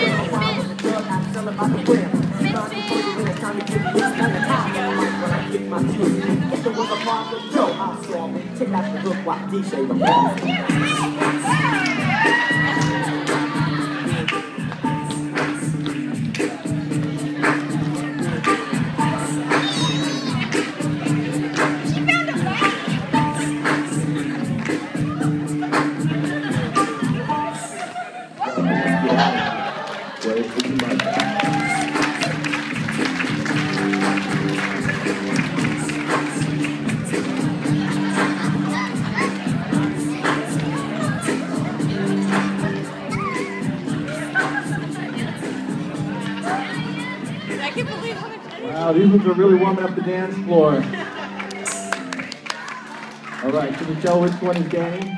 Wow, these ones are really warming up the dance floor. All right, can you tell which one is Danny?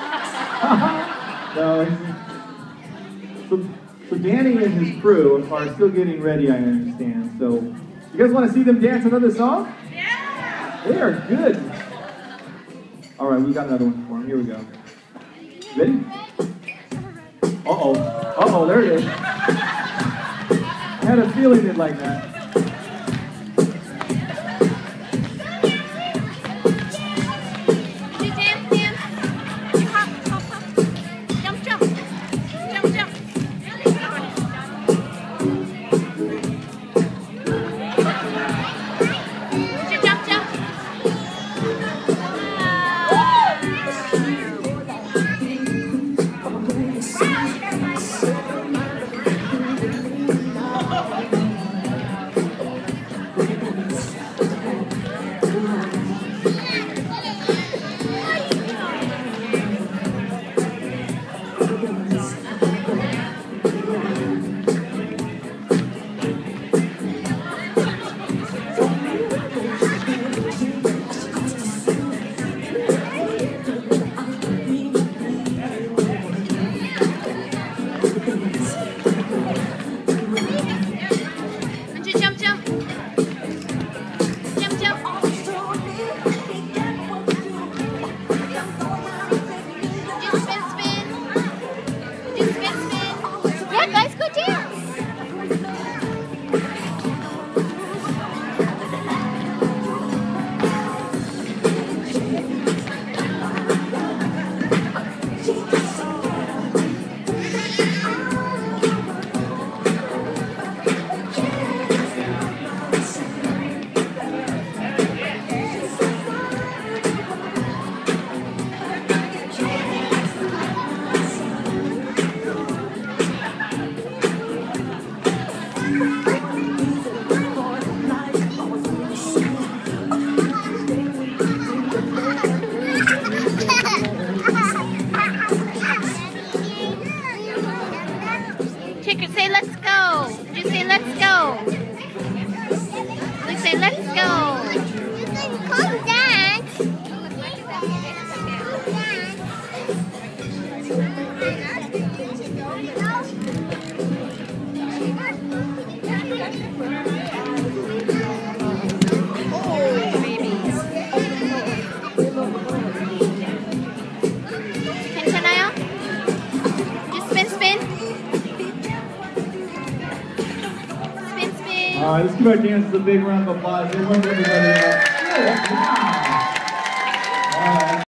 No, so Danny and his crew are still getting ready, I understand. So, you guys want to see them dance another song? Yeah! They are good. All right, we got another one for them. Here we go. Ready? Uh-oh. Uh-oh, there it is. I had a feeling they'd like that. Say let's go. Did you say let's go? Luke say let's go. Come dance. Oh, baby. 괜찮아요? Just spin. Let's give our dancers a big round of applause. They warmed everybody up.